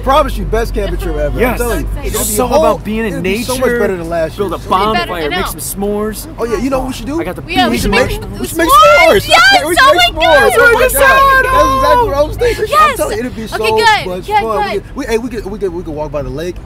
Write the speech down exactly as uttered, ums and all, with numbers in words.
promise you, best camping trip ever. Yes. I'm telling you. It's It'll be so whole- about being in it'll nature. be so much better than last year. Build a So- bonfire, I make know. some s'mores. Oh yeah, you know what we should do? I got the Yeah, we bees should in make- my- We With should make s'mores, s'mores. yes, we oh should my make God. s'mores. That's what Oh I my said. God. That's exactly what I was thinking. I'm Yes. telling you, it'd be so Okay, good. much Good, fun. good. We could, we, hey, we could we could we could walk by the lake